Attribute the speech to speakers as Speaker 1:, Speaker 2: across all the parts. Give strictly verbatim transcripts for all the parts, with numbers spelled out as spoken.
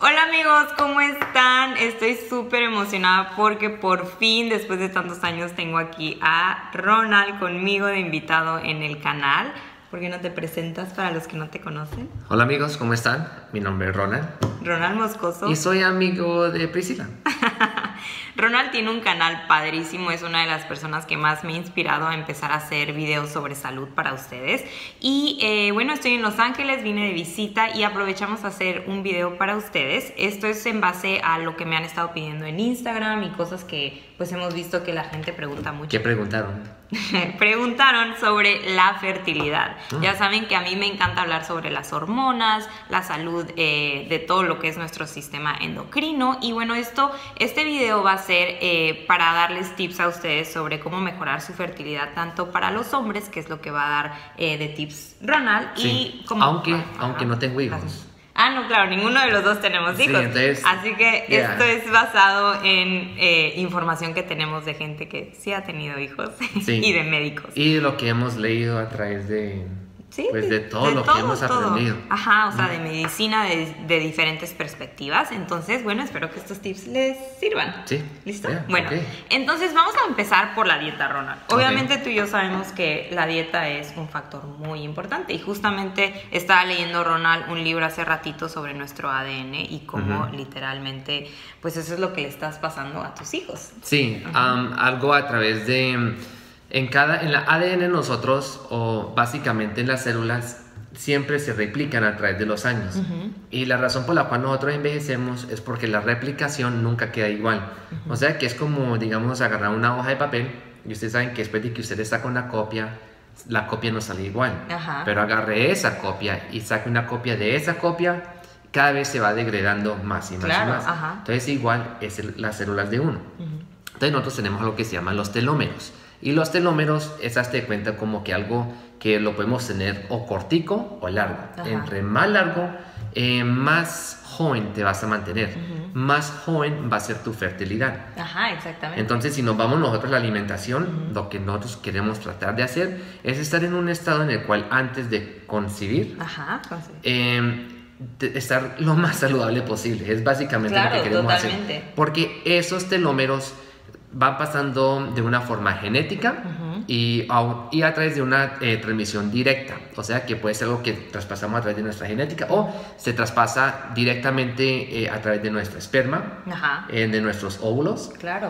Speaker 1: Hola amigos, ¿cómo están? Estoy súper emocionada porque por fin, después de tantos años, tengo aquí a Ronald conmigo de invitado en el canal. ¿Por qué no te presentas para los que no te conocen?
Speaker 2: Hola amigos, ¿cómo están? Mi nombre es Ronald.
Speaker 1: Ronald Moscoso.
Speaker 2: Y soy amigo de Priscila.
Speaker 1: Ronald tiene un canal padrísimo, es una de las personas que más me ha inspirado a empezar a hacer videos sobre salud para ustedes. Y eh, bueno, estoy en Los Ángeles, vine de visita y aprovechamos a hacer un video para ustedes. Esto es en base a lo que me han estado pidiendo en Instagram y cosas que pues hemos visto que la gente pregunta mucho.
Speaker 2: ¿Qué preguntaron?
Speaker 1: Preguntaron sobre la fertilidad. Ah. Ya saben que a mí me encanta hablar sobre las hormonas, la salud eh, de todo lo que es nuestro sistema endocrino. Y bueno, esto, este video va a ser eh, para darles tips a ustedes sobre cómo mejorar su fertilidad, tanto para los hombres, que es lo que va a dar eh, de tips Ronald,
Speaker 2: sí.
Speaker 1: y como...
Speaker 2: Aunque,
Speaker 1: ah,
Speaker 2: aunque
Speaker 1: ah,
Speaker 2: no tengo hijos.
Speaker 1: Gracias. Ah, no, claro, ninguno de los dos tenemos hijos.
Speaker 2: Sí, entonces,
Speaker 1: así que
Speaker 2: yeah.
Speaker 1: esto es basado en eh, información que tenemos de gente que sí ha tenido hijos
Speaker 2: sí.
Speaker 1: y de médicos.
Speaker 2: Y de lo que hemos leído a través de...
Speaker 1: Sí,
Speaker 2: pues de todo
Speaker 1: de
Speaker 2: lo
Speaker 1: todo,
Speaker 2: que hemos
Speaker 1: todo.
Speaker 2: aprendido.
Speaker 1: Ajá, o sea, de medicina de, de diferentes perspectivas. Entonces, bueno, espero que estos tips les sirvan.
Speaker 2: Sí.
Speaker 1: ¿Listo?
Speaker 2: Yeah,
Speaker 1: bueno,
Speaker 2: okay.
Speaker 1: Entonces vamos a empezar por la dieta, Ronald. Obviamente
Speaker 2: okay.
Speaker 1: tú y yo sabemos que la dieta es un factor muy importante. Y justamente estaba leyendo, Ronald, un libro hace ratito sobre nuestro A D N y cómo uh-huh. literalmente, pues eso es lo que le estás pasando a tus hijos.
Speaker 2: Sí,
Speaker 1: uh-huh.
Speaker 2: um, algo a través de... En, cada, en la A D N nosotros, o básicamente en las células, siempre se replican a través de los años. Uh-huh. Y la razón por la cual nosotros envejecemos es porque la replicación nunca queda igual. Uh-huh. O sea que es como, digamos, agarrar una hoja de papel y ustedes saben que después de que usted saca una copia, la copia no sale igual. Uh-huh. Pero agarre esa copia y saque una copia de esa copia, cada vez se va degradando más y más
Speaker 1: claro,
Speaker 2: y más.
Speaker 1: uh-huh.
Speaker 2: Entonces igual es el, las células de uno. Uh-huh. Entonces nosotros tenemos lo que se llama los telómeros. Y los telómeros es, hazte cuenta, como que algo que lo podemos tener o cortico o largo. Ajá. Entre más largo, eh, más joven te vas a mantener. Uh-huh. Más joven va a ser tu fertilidad.
Speaker 1: Ajá, exactamente.
Speaker 2: Entonces, si nos vamos nosotros a la alimentación, uh-huh. lo que nosotros queremos tratar de hacer es estar en un estado en el cual antes de concebir,
Speaker 1: Ajá, concebir.
Speaker 2: Eh, de estar lo más saludable posible. Es básicamente
Speaker 1: claro,
Speaker 2: lo que queremos
Speaker 1: totalmente.
Speaker 2: hacer. Porque esos telómeros van pasando de una forma genética uh-huh. y, a, y a través de una eh, transmisión directa. O sea que puede ser algo que traspasamos a través de nuestra genética o se traspasa directamente eh, a través de nuestra esperma, uh-huh. eh, de nuestros óvulos.
Speaker 1: Claro.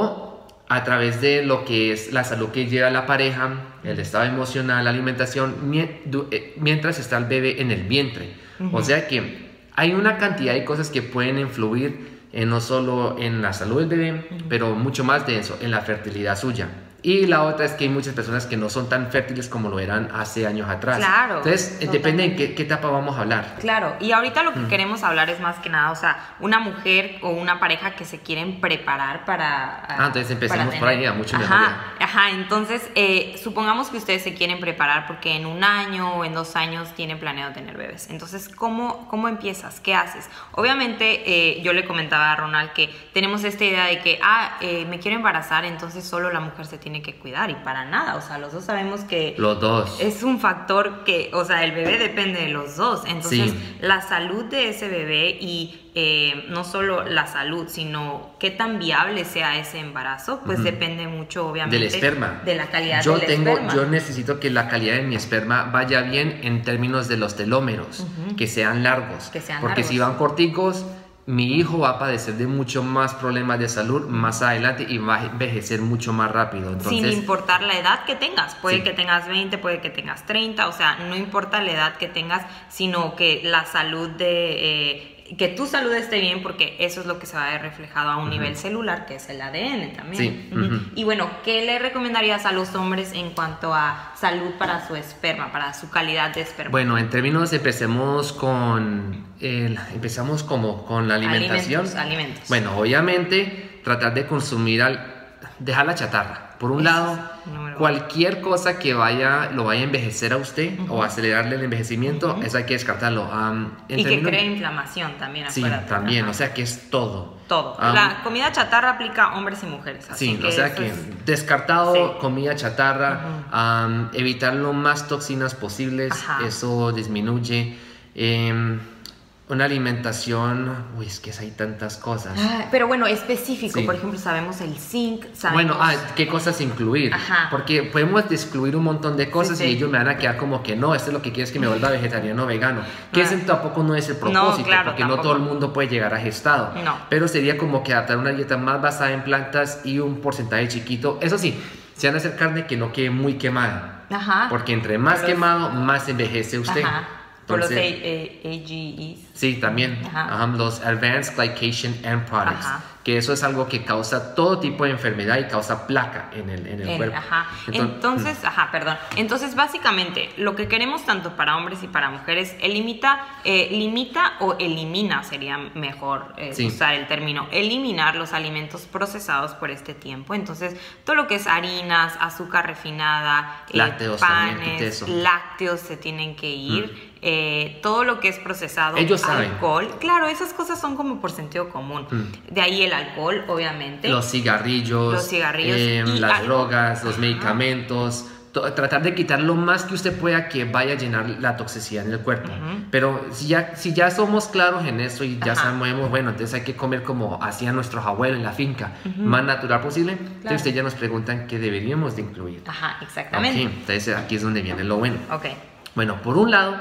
Speaker 2: O a través de lo que es la salud que lleva la pareja, el estado emocional, la alimentación, mientras está el bebé en el vientre. Uh-huh. O sea que hay una cantidad de cosas que pueden influir Eh, no solo en la salud del bebé, uh-huh. pero mucho más de eso, en la fertilidad suya. Y la otra es que hay muchas personas que no son tan fértiles como lo eran hace años atrás.
Speaker 1: Claro.
Speaker 2: Entonces, totalmente. Depende en qué, qué etapa vamos a hablar.
Speaker 1: Claro, y ahorita lo que mm. queremos hablar es más que nada, o sea, una mujer o una pareja que se quieren preparar para...
Speaker 2: Ah, entonces empecemos
Speaker 1: tener...
Speaker 2: por ahí, a mucho mejor.
Speaker 1: Ajá, ajá, entonces, eh, supongamos que ustedes se quieren preparar porque en un año o en dos años tienen planeado tener bebés. Entonces, ¿cómo, cómo empiezas? ¿Qué haces? Obviamente, eh, yo le comentaba a Ronald que tenemos esta idea de que, ah, eh, me quiero embarazar, entonces solo la mujer se tiene que cuidar, y para nada, o sea, los dos sabemos que
Speaker 2: los dos
Speaker 1: es un factor que, o sea, el bebé depende de los dos, entonces
Speaker 2: sí.
Speaker 1: la salud de ese bebé y eh, no solo la salud, sino qué tan viable sea ese embarazo, pues uh-huh. depende mucho, obviamente,
Speaker 2: del esperma,
Speaker 1: de la calidad
Speaker 2: yo
Speaker 1: del
Speaker 2: tengo,
Speaker 1: esperma.
Speaker 2: Yo necesito que la calidad de mi esperma vaya bien en términos de los telómeros, uh-huh. que sean largos,
Speaker 1: que sean
Speaker 2: porque
Speaker 1: largos.
Speaker 2: Si van corticos, mi hijo va a padecer de mucho más problemas de salud más adelante y va a envejecer mucho más rápido. Entonces,
Speaker 1: sin importar la edad que tengas, puede
Speaker 2: sí.
Speaker 1: que tengas veinte, puede que tengas treinta, o sea, no importa la edad que tengas, sino que la salud de... Eh, que tu salud esté bien, porque eso es lo que se va a ver reflejado a un uh-huh. nivel celular, que es el A D N también.
Speaker 2: Sí.
Speaker 1: Uh-huh.
Speaker 2: Uh-huh.
Speaker 1: Y bueno, ¿qué le recomendarías a los hombres en cuanto a salud para su esperma, para su calidad de esperma?
Speaker 2: Bueno, en términos, empecemos con, el, empezamos como con la alimentación.
Speaker 1: Alimentos, alimentos.
Speaker 2: Bueno, obviamente, tratar de consumir, al, dejar la chatarra. Por un
Speaker 1: es
Speaker 2: lado, cualquier cosa que vaya, lo vaya a envejecer a usted uh-huh. o acelerarle el envejecimiento, uh-huh. eso hay que descartarlo. Um,
Speaker 1: y que términos... cree inflamación también.
Speaker 2: Sí, también, ajá. O sea que es todo.
Speaker 1: Todo. Um, la comida chatarra aplica a hombres y mujeres. Así
Speaker 2: sí,
Speaker 1: que
Speaker 2: o sea que
Speaker 1: es...
Speaker 2: descartado
Speaker 1: sí.
Speaker 2: comida chatarra, uh-huh. um, evitar lo más toxinas posibles, ajá. Eso disminuye. Eh, Una alimentación, uy, es que hay tantas cosas.
Speaker 1: Ah, pero bueno, específico,
Speaker 2: Sí.
Speaker 1: por ejemplo, sabemos el zinc, sabemos...
Speaker 2: Bueno, ah, ¿qué cosas incluir?
Speaker 1: Ajá.
Speaker 2: Porque podemos excluir un montón de cosas
Speaker 1: Sí, sí.
Speaker 2: y ellos me van a quedar como que no, esto es lo que quieres que me vuelva vegetariano o vegano. Que
Speaker 1: Ah.
Speaker 2: ese tampoco no es el propósito,
Speaker 1: claro,
Speaker 2: porque
Speaker 1: tampoco.
Speaker 2: no todo el mundo puede llegar a gestado.
Speaker 1: No.
Speaker 2: Pero sería como que adaptar una dieta más basada en plantas y un porcentaje chiquito. Eso sí, se van a hacer carne que no quede muy quemada.
Speaker 1: Ajá.
Speaker 2: Porque entre más
Speaker 1: Pero-
Speaker 2: quemado, más envejece usted.
Speaker 1: Ajá. Por los A
Speaker 2: Entonces,
Speaker 1: G Es.
Speaker 2: sí, también.
Speaker 1: Ajá.
Speaker 2: Ajá, los Advanced Glycation End Products.
Speaker 1: Ajá.
Speaker 2: Que eso es algo que causa todo tipo de enfermedad y causa placa en el, en el
Speaker 1: En-
Speaker 2: cuerpo.
Speaker 1: ajá.
Speaker 2: Entonces,
Speaker 1: Entonces, ajá, perdón. Entonces, básicamente, lo que queremos tanto para hombres y para mujeres, eh, limita, eh, limita o elimina, sería mejor eh,
Speaker 2: Sí.
Speaker 1: usar el término, eliminar los alimentos procesados por este tiempo. Entonces, todo lo que es harinas, azúcar refinada, eh,
Speaker 2: Lácteos también,
Speaker 1: panes,
Speaker 2: quite eso.
Speaker 1: lácteos se tienen que ir. Eh, todo lo que es procesado,
Speaker 2: Ellos saben.
Speaker 1: alcohol, claro, esas cosas son como por sentido común.
Speaker 2: Mm.
Speaker 1: De ahí el alcohol, obviamente.
Speaker 2: los cigarrillos,
Speaker 1: Los cigarrillos
Speaker 2: eh,
Speaker 1: y
Speaker 2: las
Speaker 1: algo-
Speaker 2: drogas, los
Speaker 1: Ajá.
Speaker 2: medicamentos, to- tratar de quitar lo más que usted pueda que vaya a llenar la toxicidad en el cuerpo.
Speaker 1: Ujú.
Speaker 2: Pero si ya, si ya somos claros en eso y ya
Speaker 1: Ajá.
Speaker 2: sabemos, bueno, entonces hay que comer como hacían nuestros abuelos en la finca, más natural posible, entonces ustedes ya nos preguntan qué deberíamos de incluir.
Speaker 1: Ajá,
Speaker 2: Ok,
Speaker 1: exactamente.
Speaker 2: entonces aquí es donde viene lo bueno.
Speaker 1: Ok.
Speaker 2: Bueno, por un lado,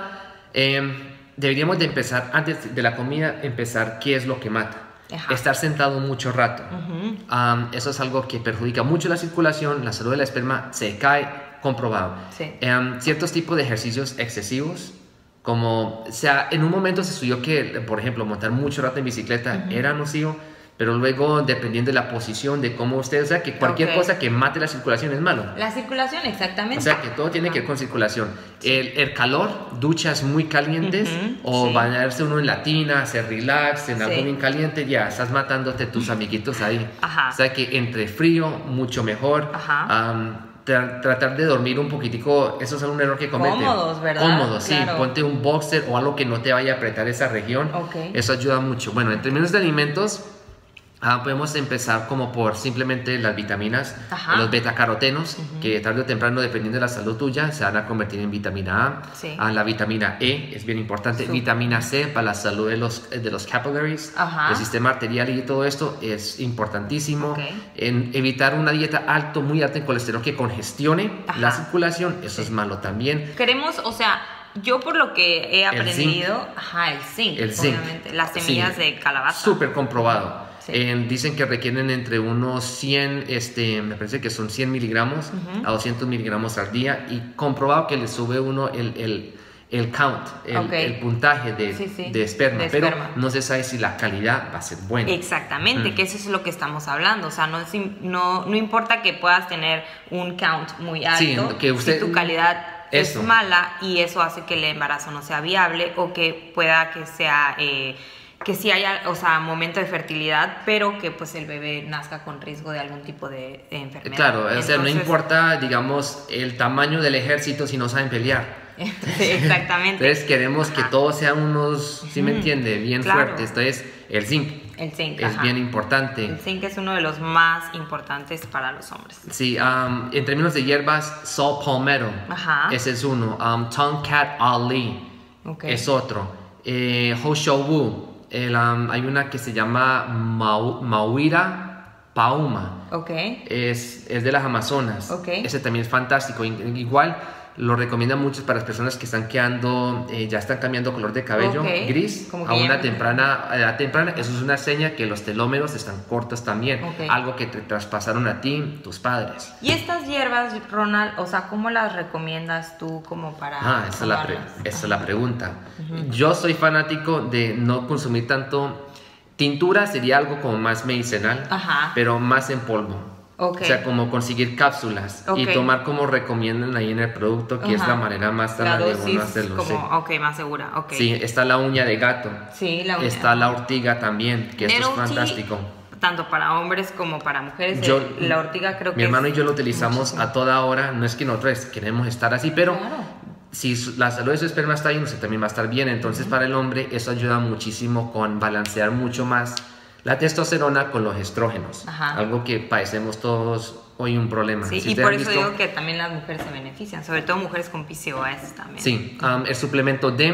Speaker 2: eh, deberíamos de empezar, antes de la comida, empezar qué es lo que mata.
Speaker 1: Ajá.
Speaker 2: Estar sentado mucho rato.
Speaker 1: Ujú.
Speaker 2: Um, eso es algo que perjudica mucho la circulación, la salud del esperma se cae, comprobado.
Speaker 1: Sí.
Speaker 2: Um, ciertos tipos de ejercicios excesivos, como, o sea, en un momento se estudió que, por ejemplo, montar mucho rato en bicicleta era nocivo, pero luego, dependiendo de la posición, de cómo usted, o sea, que cualquier
Speaker 1: Ok.
Speaker 2: cosa que mate la circulación es malo.
Speaker 1: La circulación, exactamente.
Speaker 2: O sea que todo tiene que ver con circulación. El, el calor, duchas muy calientes
Speaker 1: Ujú,
Speaker 2: o
Speaker 1: sí.
Speaker 2: bañarse uno en la tina, hacer relax, en algo
Speaker 1: Sí.
Speaker 2: bien caliente, ya estás matándote tus amiguitos ahí.
Speaker 1: Ajá.
Speaker 2: O sea que entre frío, mucho mejor.
Speaker 1: Ajá.
Speaker 2: Am, tra- tratar de dormir un poquitico, eso es un error que cometen.
Speaker 1: Cómodos, ¿verdad?
Speaker 2: Cómodos, sí.
Speaker 1: Claro.
Speaker 2: Ponte un boxer o algo que no te vaya a apretar esa región.
Speaker 1: Ok.
Speaker 2: Eso ayuda mucho. Bueno, en términos de alimentos, Ah, podemos empezar como por simplemente las vitaminas,
Speaker 1: Ajá.
Speaker 2: los betacarotenos, que tarde o temprano, dependiendo de la salud tuya, se van a convertir en vitamina A.
Speaker 1: Sí.
Speaker 2: Ah, la vitamina E es bien importante.
Speaker 1: Súper.
Speaker 2: Vitamina C para la salud de los, de los capillaries,
Speaker 1: Ajá.
Speaker 2: el sistema arterial y todo esto es importantísimo.
Speaker 1: Ok.
Speaker 2: En evitar una dieta alto, muy alta en colesterol que congestione
Speaker 1: Ajá.
Speaker 2: la circulación, eso
Speaker 1: Sí.
Speaker 2: es malo también.
Speaker 1: Queremos, o sea, yo por lo que he
Speaker 2: El
Speaker 1: aprendido, ajá, el zinc,
Speaker 2: El zinc.
Speaker 1: obviamente, las semillas
Speaker 2: Sí.
Speaker 1: de calabaza.
Speaker 2: Súper comprobado.
Speaker 1: Sí.
Speaker 2: Eh, dicen que requieren entre unos cien, este, me parece que son cien miligramos
Speaker 1: Ujú.
Speaker 2: a doscientos miligramos al día y comprobado que le sube uno el, el, el count, el,
Speaker 1: Ok.
Speaker 2: el puntaje de,
Speaker 1: Sí, sí,
Speaker 2: de esperma,
Speaker 1: de
Speaker 2: pero
Speaker 1: esperma.
Speaker 2: no se sabe si la calidad va a ser buena.
Speaker 1: Exactamente,
Speaker 2: Mm.
Speaker 1: que eso es lo que estamos hablando. O sea, no, es im- no, no importa que puedas tener un count muy alto,
Speaker 2: Sí, que usted-
Speaker 1: si tu calidad
Speaker 2: Eso.
Speaker 1: es mala y eso hace que el embarazo no sea viable o que pueda que sea... eh, que sí haya, o sea, momento de fertilidad, pero que pues el bebé nazca con riesgo de algún tipo de, de enfermedad.
Speaker 2: Claro, o sea, no
Speaker 1: Entonces-
Speaker 2: importa, digamos, el tamaño del ejército si no saben pelear.
Speaker 1: Sí, exactamente.
Speaker 2: Entonces queremos que
Speaker 1: Ajá.
Speaker 2: todos sean unos, ¿sí me
Speaker 1: Ujú,
Speaker 2: entiende? Bien
Speaker 1: claro.
Speaker 2: fuertes. Entonces, el zinc
Speaker 1: El zinc,
Speaker 2: es
Speaker 1: ajá.
Speaker 2: bien importante.
Speaker 1: El zinc es uno de los más importantes para los hombres.
Speaker 2: Sí, um, en términos de hierbas, saw palmetto,
Speaker 1: Ajá.
Speaker 2: ese es uno. Um, Tonkat Ali
Speaker 1: Ok.
Speaker 2: es otro. Eh, Ho Shou Wu, el, um, hay una que se llama Mau, Mauira Pauma,
Speaker 1: Ok.
Speaker 2: es, es de las Amazonas.
Speaker 1: Ok.
Speaker 2: Ese también es fantástico. I- Igual lo recomiendan mucho para las personas que están quedando, eh, ya están cambiando color de cabello
Speaker 1: Ok.
Speaker 2: gris
Speaker 1: Como
Speaker 2: a
Speaker 1: que ya
Speaker 2: una
Speaker 1: no-
Speaker 2: temprana edad temprana. Eso es una seña que los telómeros están cortos también.
Speaker 1: Ok.
Speaker 2: Algo que te traspasaron a ti, tus padres.
Speaker 1: Y estas hierbas, Ronald, o sea, ¿cómo las recomiendas tú como para
Speaker 2: Ah, esa es la, pre-
Speaker 1: tomarlas?
Speaker 2: esa es la pregunta. Yo soy fanático de no consumir tanto. Tintura sería algo como más medicinal,
Speaker 1: Ajá.
Speaker 2: pero más en polvo.
Speaker 1: Ok.
Speaker 2: O sea, como conseguir cápsulas y
Speaker 1: Ok.
Speaker 2: tomar como recomiendan ahí en el producto, que es
Speaker 1: Ajá.
Speaker 2: la manera más
Speaker 1: La
Speaker 2: sana de
Speaker 1: dosis
Speaker 2: uno hacerlo.
Speaker 1: como,
Speaker 2: Sí.
Speaker 1: ok, más segura, ok.
Speaker 2: Sí, está la uña de gato.
Speaker 1: Sí, la uña.
Speaker 2: Está la ortiga también, que esto es
Speaker 1: Nettle tea,
Speaker 2: fantástico.
Speaker 1: tanto para hombres como para mujeres.
Speaker 2: Yo-
Speaker 1: el- la ortiga creo que
Speaker 2: Mi hermano
Speaker 1: es
Speaker 2: y yo lo utilizamos
Speaker 1: muchísimo.
Speaker 2: a toda hora. No es que nosotros queremos estar así, pero
Speaker 1: Claro.
Speaker 2: si su- la salud de su esperma está bien, usted también va a estar bien. Entonces, para el hombre, eso ayuda muchísimo con balancear mucho más la testosterona con los estrógenos.
Speaker 1: Ajá.
Speaker 2: Algo que padecemos todos hoy, un problema.
Speaker 1: Sí,
Speaker 2: Si
Speaker 1: y
Speaker 2: ustedes
Speaker 1: por
Speaker 2: han
Speaker 1: eso
Speaker 2: visto-
Speaker 1: digo que también las mujeres se benefician, sobre todo mujeres con P C O S también.
Speaker 2: Sí, um, el suplemento D E M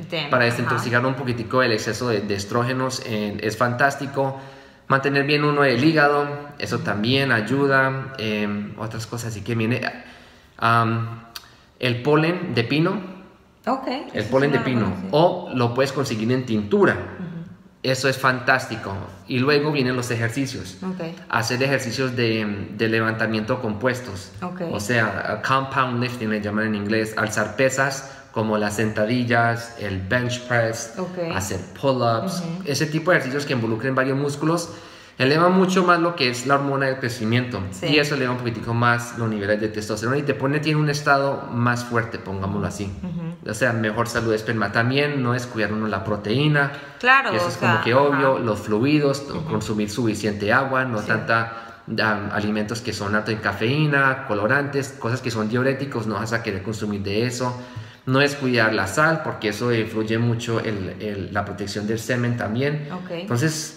Speaker 1: Tem,
Speaker 2: para
Speaker 1: ajá.
Speaker 2: desintoxicar un poquitico el exceso de, de estrógenos. Eh, es fantástico. Mantener bien uno el hígado, eso también ayuda. Eh, otras cosas, así que viene um, el polen de pino.
Speaker 1: Ok.
Speaker 2: El
Speaker 1: eso
Speaker 2: polen
Speaker 1: sí
Speaker 2: de
Speaker 1: no lo
Speaker 2: pino.
Speaker 1: conocía.
Speaker 2: O lo puedes conseguir en tintura.
Speaker 1: Ujú.
Speaker 2: Eso es fantástico. Y luego vienen los ejercicios.
Speaker 1: Ok.
Speaker 2: Hacer ejercicios de, de levantamiento compuestos.
Speaker 1: Ok.
Speaker 2: O sea, compound lifting le llaman en inglés. Alzar pesas como las sentadillas, el bench press,
Speaker 1: Ok.
Speaker 2: hacer pull-ups.
Speaker 1: Ujú.
Speaker 2: Ese tipo de ejercicios que involucren varios músculos eleva mucho más lo que es la hormona del crecimiento.
Speaker 1: Sí.
Speaker 2: Y eso eleva un poquitico más los niveles de testosterona y te pone tiene un estado más fuerte, pongámoslo así.
Speaker 1: Ujú.
Speaker 2: O sea, mejor salud de esperma. También no descuidar uno la proteína.
Speaker 1: Claro,
Speaker 2: Eso
Speaker 1: o
Speaker 2: es
Speaker 1: sea,
Speaker 2: como que obvio.
Speaker 1: ajá.
Speaker 2: Los fluidos,
Speaker 1: Ujú.
Speaker 2: consumir suficiente agua, no
Speaker 1: Sí.
Speaker 2: tanta um, alimentos que son altos en cafeína, colorantes, cosas que son diuréticos, no vas a querer consumir de eso. No descuidar la sal, porque eso influye mucho el, el, la protección del semen también.
Speaker 1: Ok.
Speaker 2: Entonces,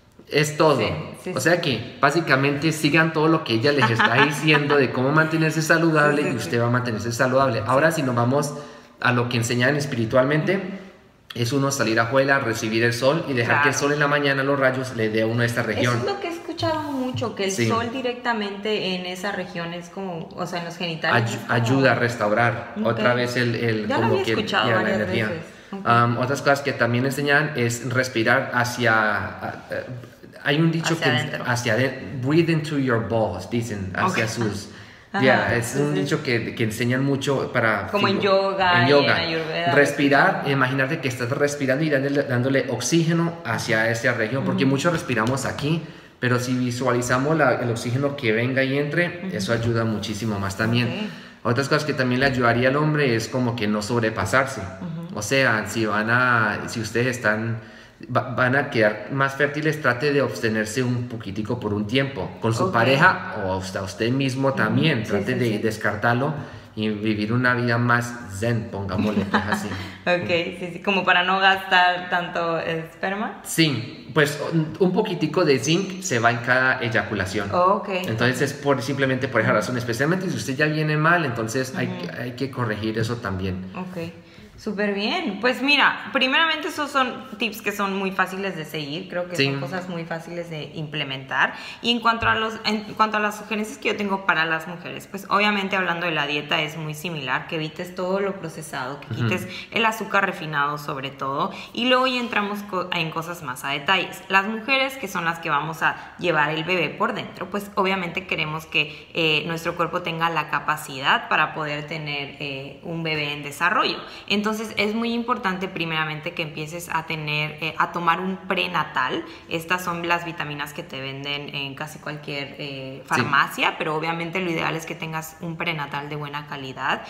Speaker 2: es todo.
Speaker 1: Sí, sí,
Speaker 2: o
Speaker 1: sí.
Speaker 2: sea que básicamente sigan todo lo que ella les está diciendo de cómo mantenerse saludable,
Speaker 1: Sí, sí,
Speaker 2: y
Speaker 1: sí.
Speaker 2: usted va a mantenerse saludable. Ahora, si nos vamos a lo que enseñan espiritualmente, es uno salir afuera, recibir el sol y dejar
Speaker 1: Claro.
Speaker 2: que el sol en la mañana, los rayos, le dé a uno a esta región.
Speaker 1: Eso es lo que he escuchado mucho, que el
Speaker 2: Sí.
Speaker 1: sol directamente en esa región es como, o sea, en los genitales.
Speaker 2: Ay-
Speaker 1: es como-
Speaker 2: ayuda a restaurar
Speaker 1: Ok.
Speaker 2: otra vez el, el
Speaker 1: Ya lo
Speaker 2: como
Speaker 1: había
Speaker 2: que
Speaker 1: escuchado
Speaker 2: ya, la
Speaker 1: varias
Speaker 2: energía.
Speaker 1: veces. Ok.
Speaker 2: Um, otras cosas que también enseñan es respirar hacia uh, uh, hay un dicho
Speaker 1: Hacia
Speaker 2: que
Speaker 1: adentro.
Speaker 2: hacia adentro, breathe into your balls, dicen, hacia
Speaker 1: Ok.
Speaker 2: sus
Speaker 1: Ajá,
Speaker 2: ya, es
Speaker 1: sí,
Speaker 2: un
Speaker 1: sí.
Speaker 2: dicho que, que enseñan mucho para
Speaker 1: Como en
Speaker 2: figu-
Speaker 1: yoga
Speaker 2: en
Speaker 1: y
Speaker 2: yoga.
Speaker 1: en Ayurveda.
Speaker 2: Respirar, imagínate que estás respirando y dándole, dándole oxígeno hacia esa región, porque
Speaker 1: Ujú.
Speaker 2: muchos respiramos aquí, pero si visualizamos la- el oxígeno que venga y entre,
Speaker 1: Ujú.
Speaker 2: eso ayuda muchísimo más también.
Speaker 1: Ok.
Speaker 2: Otras cosas que también le ayudaría al hombre es como que no sobrepasarse.
Speaker 1: Ujú.
Speaker 2: O sea, si van a, si ustedes están, va- van a quedar más fértiles, trate de abstenerse un poquitico por un tiempo. Con su
Speaker 1: Ok.
Speaker 2: pareja o hasta usted mismo también.
Speaker 1: Sí,
Speaker 2: Trate
Speaker 1: sí,
Speaker 2: de
Speaker 1: sí.
Speaker 2: descartarlo y vivir una vida más zen, pongámosle pues así.
Speaker 1: Ok, sí, sí, como para no gastar tanto esperma.
Speaker 2: Sí, pues un- un poquitico de zinc se va en cada eyaculación.
Speaker 1: Ok.
Speaker 2: Entonces es por, simplemente por esa razón, especialmente si usted ya viene mal, entonces hay,
Speaker 1: Ujú.
Speaker 2: que- hay que corregir eso también.
Speaker 1: Ok, súper bien. Pues mira, primeramente esos son tips que son muy fáciles de seguir, creo que
Speaker 2: Sí.
Speaker 1: son cosas muy fáciles de implementar. Y en cuanto a los, en cuanto a las sugerencias que yo tengo para las mujeres, pues obviamente hablando de la dieta es muy similar, que evites todo lo procesado, que
Speaker 2: Ujú.
Speaker 1: quites el azúcar refinado sobre todo, y luego ya entramos co- en cosas más a detalles. Las mujeres que son las que vamos a llevar el bebé por dentro, pues obviamente queremos que eh, nuestro cuerpo tenga la capacidad para poder tener eh, un bebé en desarrollo. Entonces es muy importante primeramente que empieces a tener, eh, a tomar un prenatal. Estas son las vitaminas que te venden en casi cualquier eh, farmacia, pero obviamente lo ideal es que tengas un prenatal de buena calidad.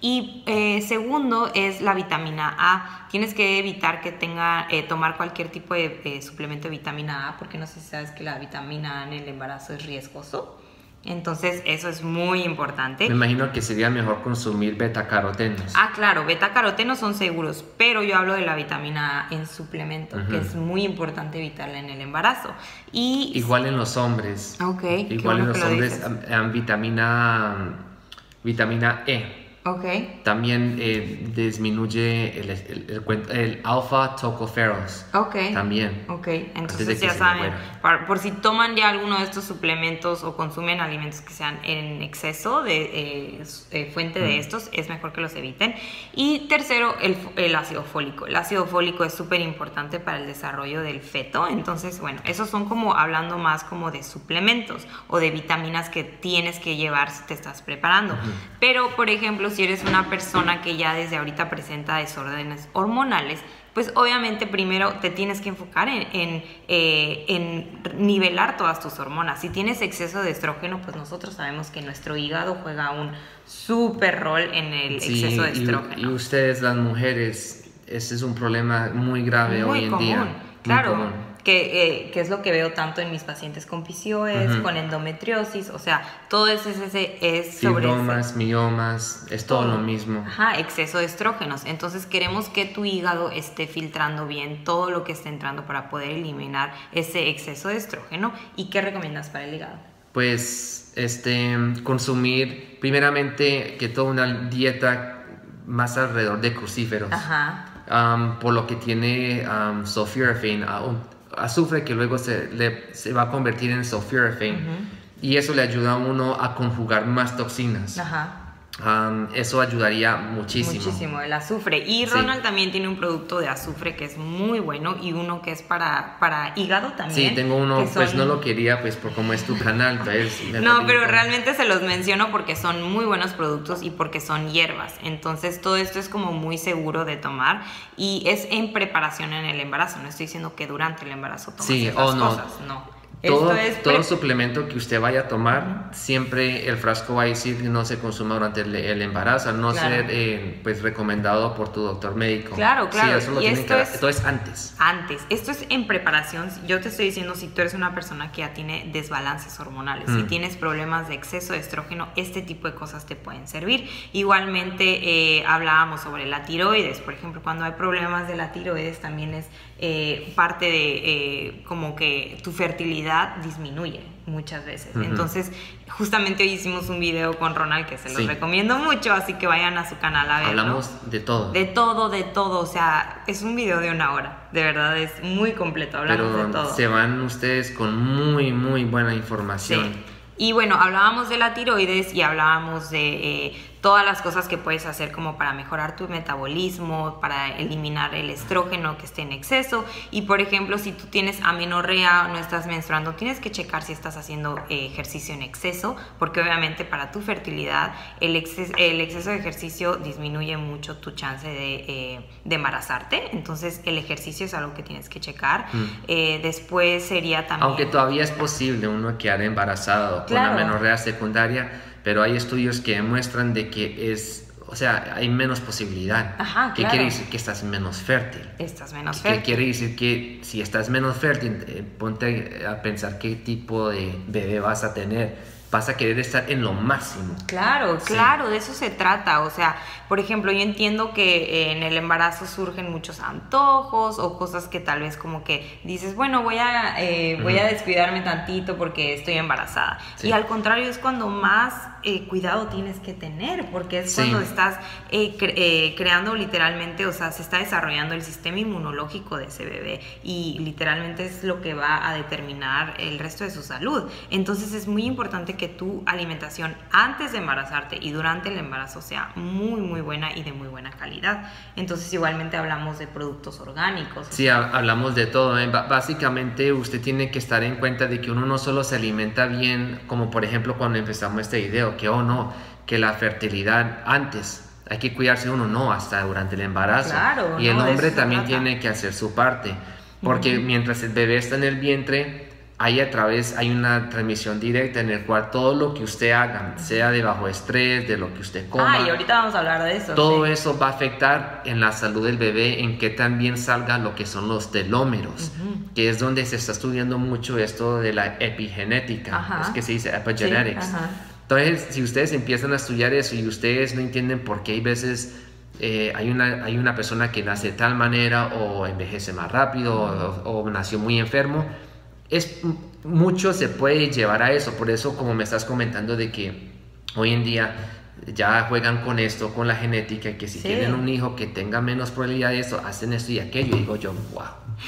Speaker 1: Y eh, segundo es la vitamina A. Tienes que evitar que tenga, eh, tomar cualquier tipo de eh, suplemento de vitamina A, porque no sé si sabes que la vitamina A en el embarazo es riesgoso. Entonces eso es muy importante.
Speaker 2: Me imagino que sería mejor consumir betacarotenos.
Speaker 1: Ah, claro, betacarotenos son seguros, pero yo hablo de la vitamina A en suplemento,
Speaker 2: Ujú.
Speaker 1: que es muy importante evitarla en el embarazo. Y
Speaker 2: Igual en los hombres.
Speaker 1: Ok, qué
Speaker 2: Igual
Speaker 1: bueno
Speaker 2: en los
Speaker 1: que lo
Speaker 2: hombres,
Speaker 1: dices.
Speaker 2: am- am- vitamina, vitamina E.
Speaker 1: Ok,
Speaker 2: También eh, disminuye el, el, el, cuen- el alfa tocopherols.
Speaker 1: ok.
Speaker 2: También.
Speaker 1: Ok,
Speaker 2: Antes de
Speaker 1: entonces
Speaker 2: que
Speaker 1: ya
Speaker 2: se me
Speaker 1: saben,
Speaker 2: muera.
Speaker 1: par- por si toman ya alguno de estos suplementos o consumen alimentos que sean en exceso de eh, s- eh, fuente de
Speaker 2: Mm.
Speaker 1: estos, es mejor que los eviten. Y tercero, el, f- el ácido fólico. El ácido fólico es súper importante para el desarrollo del feto, entonces bueno, esos son como hablando más como de suplementos o de vitaminas que tienes que llevar si te estás preparando.
Speaker 2: Ujú.
Speaker 1: Pero, por ejemplo, si eres una persona que ya desde ahorita presenta desórdenes hormonales, pues obviamente primero te tienes que enfocar en, en, eh, en nivelar todas tus hormonas. Si tienes exceso de estrógeno, pues nosotros sabemos que nuestro hígado juega un súper rol en el
Speaker 2: Sí,
Speaker 1: exceso de
Speaker 2: y-
Speaker 1: estrógeno.
Speaker 2: Y, ustedes, las mujeres, ese es un problema muy grave
Speaker 1: Muy
Speaker 2: hoy en
Speaker 1: común,
Speaker 2: día. Muy
Speaker 1: claro,
Speaker 2: común.
Speaker 1: que, eh, que es lo que veo tanto en mis pacientes con P C O S,
Speaker 2: Ujú.
Speaker 1: con endometriosis, o sea, todo ese, ese es sobre ese-
Speaker 2: Fibromas, miomas, es todo lo mismo.
Speaker 1: Ajá, exceso de estrógenos. Entonces queremos que tu hígado esté filtrando bien todo lo que esté entrando para poder eliminar ese exceso de estrógeno. ¿Y qué recomiendas para el hígado?
Speaker 2: Pues este consumir primeramente que toda una dieta más alrededor de crucíferos.
Speaker 1: Ajá.
Speaker 2: um, por lo que tiene um, sulforaphane, uh, azufre que luego se, le, se va a convertir en sulforaphane. Uh-huh. Y eso le ayuda a uno a conjugar más toxinas.
Speaker 1: Ajá.
Speaker 2: Um, eso ayudaría muchísimo.
Speaker 1: Muchísimo, el azufre. Y Ronald sí. también tiene un producto de azufre que es muy bueno y uno que es para, para hígado también.
Speaker 2: Sí, tengo uno, son... pues no lo quería, pues por cómo es tu canal. Pues,
Speaker 1: no, pero realmente se los menciono porque son muy buenos productos y porque son hierbas. Entonces todo esto es como muy seguro de tomar y es en preparación en el embarazo. No estoy diciendo que durante el embarazo tomas
Speaker 2: sí,
Speaker 1: esas
Speaker 2: oh, no.
Speaker 1: cosas, no.
Speaker 2: Todo,
Speaker 1: Esto es
Speaker 2: todo
Speaker 1: pre-
Speaker 2: suplemento que usted vaya a tomar, uh-huh. siempre el frasco va a decir que no se consuma durante el, el embarazo, al no claro. ser eh, pues, recomendado por tu doctor médico.
Speaker 1: Claro, claro.
Speaker 2: Sí, eso lo
Speaker 1: y
Speaker 2: tienen
Speaker 1: esto,
Speaker 2: que,
Speaker 1: es,
Speaker 2: esto es antes.
Speaker 1: Antes. Esto es en preparación. Yo te estoy diciendo, si tú eres una persona que ya tiene desbalances hormonales, mm. si tienes problemas de exceso de estrógeno, este tipo de cosas te pueden servir. Igualmente, eh, hablábamos sobre la tiroides. Por ejemplo, cuando hay problemas de la tiroides, también es eh, parte de eh, como que tu fertilidad disminuye muchas veces. Uh-huh. Entonces, justamente hoy hicimos un video con Ronald que se los sí. recomiendo mucho, así que vayan a su canal a verlo.
Speaker 2: Hablamos de todo.
Speaker 1: De todo, de todo. O sea, es un video de una hora. De verdad, es muy completo. Hablamos
Speaker 2: Pero
Speaker 1: de todo.
Speaker 2: Se van ustedes con muy, muy buena información.
Speaker 1: Sí. Y bueno, hablábamos de la tiroides y hablábamos de eh, todas las cosas que puedes hacer como para mejorar tu metabolismo, para eliminar el estrógeno que esté en exceso. Y por ejemplo, si tú tienes amenorrea, no estás menstruando, tienes que checar si estás haciendo eh, ejercicio en exceso, porque obviamente para tu fertilidad el exceso, el exceso de ejercicio disminuye mucho tu chance de, eh, de embarazarte. Entonces el ejercicio es algo que tienes que checar. Mm. Eh, después sería también...
Speaker 2: Aunque todavía es posible uno quedar embarazado con claro. amenorrea secundaria, pero hay estudios que demuestran de que es, o sea, hay menos posibilidad.
Speaker 1: Ajá,
Speaker 2: ¿Qué
Speaker 1: claro.
Speaker 2: quiere decir? Que estás menos fértil.
Speaker 1: Estás menos
Speaker 2: ¿Qué
Speaker 1: fértil.
Speaker 2: ¿Qué quiere decir? Que si estás menos fértil, eh, ponte a pensar qué tipo de bebé vas a tener. Vas a querer estar en lo máximo.
Speaker 1: Claro, sí. claro, de eso se trata. O sea, por ejemplo, yo entiendo que en el embarazo surgen muchos antojos o cosas que tal vez como que dices, bueno, voy a, eh, uh-huh. voy a descuidarme tantito porque estoy embarazada. Sí. Y al contrario, es cuando más eh, cuidado tienes que tener, porque es sí. cuando estás eh, cre- eh, creando literalmente, o sea, se está desarrollando el sistema inmunológico de ese bebé y literalmente es lo que va a determinar el resto de su salud. Entonces es muy importante que que tu alimentación antes de embarazarte y durante el embarazo sea muy muy buena y de muy buena calidad. Entonces igualmente hablamos de productos orgánicos.
Speaker 2: Sí, hablamos de todo, ¿eh? B- básicamente usted tiene que estar en cuenta de que uno no solo se alimenta bien, como por ejemplo cuando empezamos este video, que oh no, que la fertilidad antes hay que cuidarse uno, no, hasta durante el embarazo.
Speaker 1: Claro,
Speaker 2: y el
Speaker 1: no,
Speaker 2: hombre también tiene que hacer su parte, porque uh-huh. mientras el bebé está en el vientre, ahí a través hay una transmisión directa en el cual todo lo que usted haga, sea de bajo estrés, de lo que usted coma,
Speaker 1: ah, y ahorita vamos a hablar de eso.
Speaker 2: Todo
Speaker 1: sí.
Speaker 2: eso va a afectar en la salud del bebé, en que también salga lo que son los telómeros, uh-huh. que es donde se está estudiando mucho esto de la epigenética,
Speaker 1: Ajá.
Speaker 2: es que se dice epigenetics.
Speaker 1: Sí,
Speaker 2: entonces, si ustedes empiezan a estudiar eso y ustedes no entienden por qué hay veces eh, hay, una, hay una persona que nace de tal manera o envejece más rápido uh-huh. o, o nació muy enfermo, es mucho se puede llevar a eso. Por eso, como me estás comentando de que hoy en día ya juegan con esto, con la genética, que si sí. tienen un hijo que tenga menos probabilidad de esto, hacen esto y aquello, y digo yo, wow.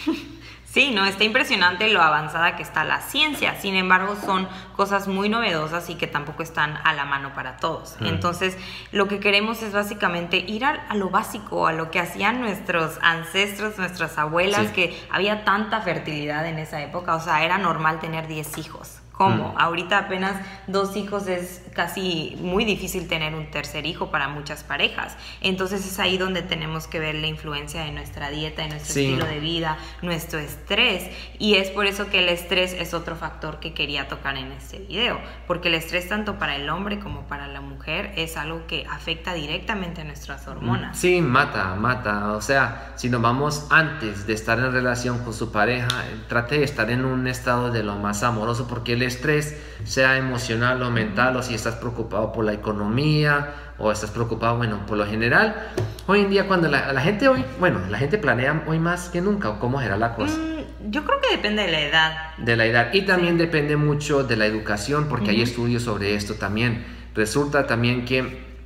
Speaker 1: Sí, no, está impresionante lo avanzada que está la ciencia. Sin embargo, son cosas muy novedosas y que tampoco están a la mano para todos. Mm. Entonces, lo que queremos es básicamente ir a, a lo básico, a lo que hacían nuestros ancestros, nuestras abuelas, sí. que había tanta fertilidad en esa época. O sea, era normal tener diez hijos. ¿Cómo? Mm. Ahorita apenas dos hijos es casi muy difícil tener un tercer hijo para muchas parejas. Entonces es ahí donde tenemos que ver la influencia de nuestra dieta, de nuestro sí. estilo de vida, nuestro estrés. Y es por eso que el estrés es otro factor que quería tocar en este video. Porque el estrés tanto para el hombre como para la mujer es algo que afecta directamente a nuestras hormonas.
Speaker 2: Sí, mata, mata. O sea, si nos vamos antes de estar en relación con su pareja, trate de estar en un estado de lo más amoroso, porque el estrés, sea emocional o mental, o si estás preocupado por la economía o estás preocupado, bueno, por lo general, hoy en día cuando la, la gente hoy, bueno, la gente planea hoy más que nunca, ¿o cómo será la cosa?
Speaker 1: Mm, yo creo que depende de la edad.
Speaker 2: De la edad, y también
Speaker 1: sí.
Speaker 2: depende mucho de la educación, porque uh-huh. hay estudios sobre esto también. Resulta también que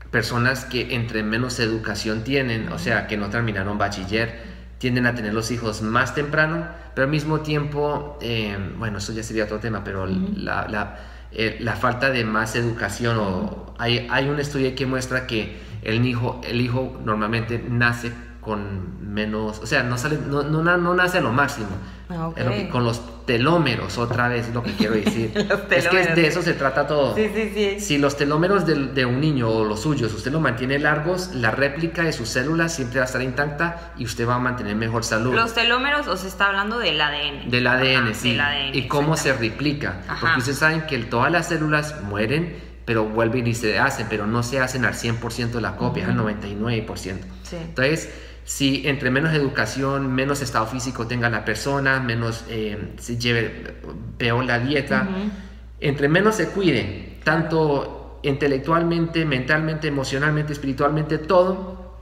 Speaker 2: personas que entre menos educación tienen, o sea, que no terminaron bachiller, tienden a tener los hijos más temprano, pero al mismo tiempo, eh, bueno, eso ya sería otro tema, pero uh-huh. la, la, eh, la falta de más educación, o hay, hay un estudio que muestra que el hijo, el hijo normalmente nace con menos, o sea, no, sale, no, no, no nace a lo máximo, okay. es lo que, con los telómeros, otra vez es lo que quiero decir. Es que de eso se trata todo.
Speaker 1: Sí, sí, sí.
Speaker 2: Si los telómeros de, de un niño o los suyos usted los mantiene largos, la réplica de sus células siempre va a estar intacta y usted va a mantener mejor salud.
Speaker 1: Los telómeros, o se está hablando del A D N.
Speaker 2: Del A D N, Ajá, sí.
Speaker 1: Del A D N,
Speaker 2: y cómo se replica. Ajá. Porque ustedes saben que todas las células mueren, pero vuelven y se hacen, pero no se hacen al cien por ciento de la copia, uh-huh. al noventa y nueve por ciento.
Speaker 1: Sí.
Speaker 2: Entonces, si entre menos educación, menos estado físico tenga la persona, menos eh, se lleve peor la dieta, uh-huh. entre menos se cuide, tanto intelectualmente, mentalmente, emocionalmente, espiritualmente, todo,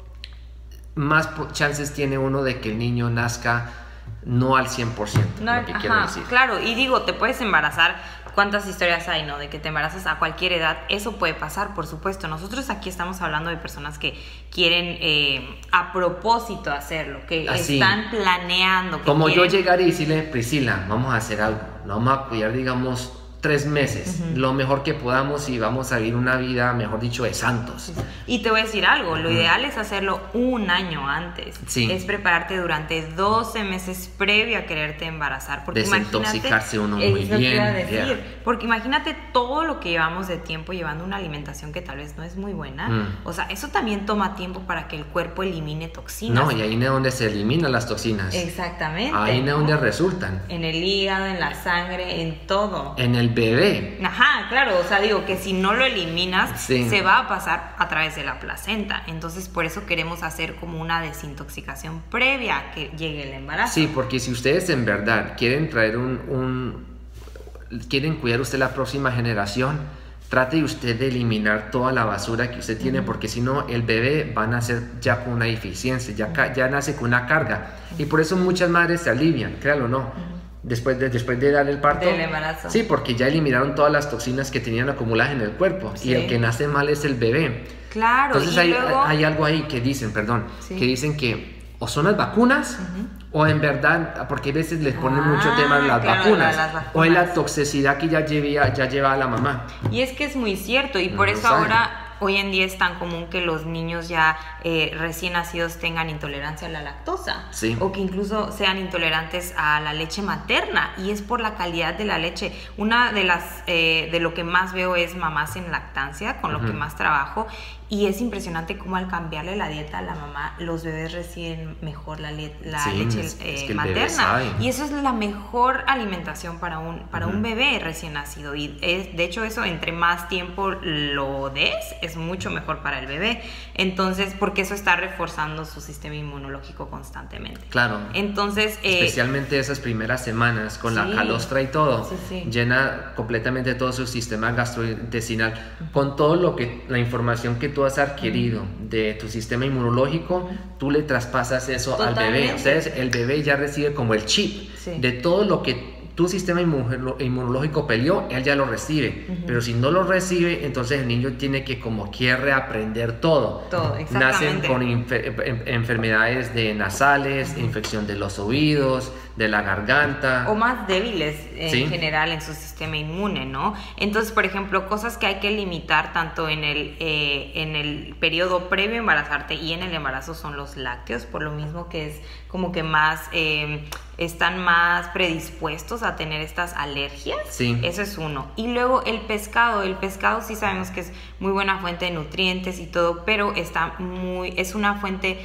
Speaker 2: más chances tiene uno de que el niño nazca no al cien por ciento,
Speaker 1: no,
Speaker 2: lo que
Speaker 1: ajá,
Speaker 2: quiero decir.
Speaker 1: Claro, y digo, te puedes embarazar. ¿Cuántas historias hay, no? De que te embarazas a cualquier edad. Eso puede pasar, por supuesto. Nosotros aquí estamos hablando de personas que quieren eh, a propósito hacerlo, que Así, están planeando. Que
Speaker 2: como
Speaker 1: quieren...
Speaker 2: yo llegar y decirle, Priscila, vamos a hacer algo. Nos vamos a cuidar, digamos, tres meses. Uh-huh. Lo mejor que podamos y vamos a vivir una vida, mejor dicho, de santos.
Speaker 1: Y te voy a decir algo. Lo uh-huh. ideal es hacerlo un año antes.
Speaker 2: Sí.
Speaker 1: Es prepararte durante doce meses previo a quererte embarazar. Porque
Speaker 2: desintoxicarse uno muy
Speaker 1: bien. Decir,
Speaker 2: yeah.
Speaker 1: Porque imagínate todo lo que llevamos de tiempo llevando una alimentación que tal vez no es muy buena. Mm. O sea, eso también toma tiempo para que el cuerpo elimine toxinas.
Speaker 2: No, y ahí es donde se eliminan las toxinas.
Speaker 1: Exactamente.
Speaker 2: Ahí es donde resultan.
Speaker 1: En el hígado, en la sangre, en todo.
Speaker 2: En el bebé.
Speaker 1: Ajá, claro. O sea, digo que si no lo eliminas,
Speaker 2: sí.
Speaker 1: se va a pasar a través de la placenta. Entonces, por eso queremos hacer como una desintoxicación previa a que llegue el embarazo.
Speaker 2: Sí, porque si ustedes en verdad quieren traer un... un quieren cuidar usted la próxima generación, trate usted de eliminar toda la basura que usted tiene, uh-huh. porque si no el bebé va a nacer ya con una deficiencia, ya, uh-huh. ya nace con una carga, uh-huh. y por eso muchas madres se alivian, créalo o no, uh-huh. después, de, después de dar el parto,
Speaker 1: del embarazo.
Speaker 2: Sí, porque ya eliminaron todas las toxinas que tenían acumuladas en el cuerpo, sí. y el que nace mal es el bebé.
Speaker 1: Claro.
Speaker 2: Entonces
Speaker 1: y
Speaker 2: hay,
Speaker 1: luego...
Speaker 2: hay algo ahí que dicen, perdón, sí. que dicen que o son las vacunas, uh-huh. o en verdad, porque a veces les ponen
Speaker 1: ah,
Speaker 2: mucho tema las,
Speaker 1: claro,
Speaker 2: vacunas,
Speaker 1: las vacunas,
Speaker 2: o es la toxicidad que ya lleva, ya lleva a la mamá.
Speaker 1: Y es que es muy cierto, y por
Speaker 2: no
Speaker 1: eso
Speaker 2: saben.
Speaker 1: ahora, hoy en día es tan común que los niños ya eh, recién nacidos tengan intolerancia a la lactosa,
Speaker 2: sí.
Speaker 1: o que incluso sean intolerantes a la leche materna, y es por la calidad de la leche. Una de las, eh, de lo que más veo es mamás en lactancia, con lo uh-huh. que más trabajo, y es impresionante cómo al cambiarle la dieta a la mamá, los bebés reciben mejor la, le la
Speaker 2: sí,
Speaker 1: leche
Speaker 2: es,
Speaker 1: eh,
Speaker 2: es que
Speaker 1: materna. Y eso es la mejor alimentación para un, para uh-huh. un bebé recién nacido. Y es, de hecho, eso entre más tiempo lo des, es mucho mejor para el bebé. Entonces, porque eso está reforzando su sistema inmunológico constantemente.
Speaker 2: Claro.
Speaker 1: Entonces, eh,
Speaker 2: especialmente esas primeras semanas con sí, la calostra y todo,
Speaker 1: sí, sí.
Speaker 2: llena completamente todo su sistema gastrointestinal uh-huh. con todo lo que, la información que tú has adquirido de tu sistema inmunológico, tú le traspasas eso Totalmente. Al bebé. Entonces el bebé ya recibe como el chip sí. de todo lo que tu sistema inmunológico peleó, él ya lo recibe. Uh-huh. Pero si no lo recibe, entonces el niño tiene que como que reaprender todo.
Speaker 1: Todo, exactamente.
Speaker 2: Nacen con infer- enfermedades de nasales, uh-huh. infección de los oídos, de la garganta.
Speaker 1: O más débiles en
Speaker 2: ¿Sí?
Speaker 1: general en su sistema inmune, ¿no? Entonces, por ejemplo, cosas que hay que limitar tanto en el, eh, en el periodo previo a embarazarte y en el embarazo son los lácteos, por lo mismo que es como que más... Eh, están más predispuestos a tener estas alergias.
Speaker 2: Sí.
Speaker 1: Eso es uno. Y luego el pescado. El pescado sí sabemos que es muy buena fuente de nutrientes y todo, pero está muy, es una fuente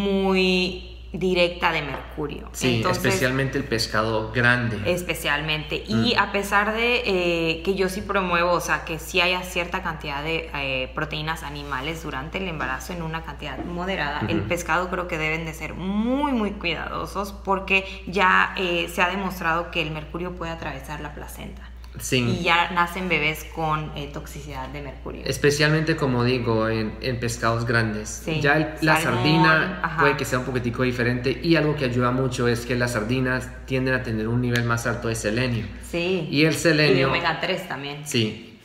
Speaker 1: muy directa de mercurio.
Speaker 2: Sí,
Speaker 1: Entonces,
Speaker 2: especialmente el pescado grande.
Speaker 1: Especialmente. Y mm. a pesar de eh, que yo sí promuevo, o sea, que sí haya cierta cantidad de eh, proteínas animales durante el embarazo en una cantidad moderada, uh-huh. el pescado creo que deben de ser muy, muy cuidadosos porque ya eh, se ha demostrado que el mercurio puede atravesar la placenta.
Speaker 2: Sí.
Speaker 1: Y ya nacen bebés con eh, toxicidad de mercurio.
Speaker 2: Especialmente, como digo, en, en pescados grandes.
Speaker 1: Sí.
Speaker 2: Ya el, la
Speaker 1: Salmón,
Speaker 2: sardina
Speaker 1: ajá.
Speaker 2: puede que sea un poquitico diferente. Y algo que ayuda mucho es que las sardinas tienden a tener un nivel más alto de selenio.
Speaker 1: Sí.
Speaker 2: Y el selenio...
Speaker 1: Y de omega tres también.
Speaker 2: Sí.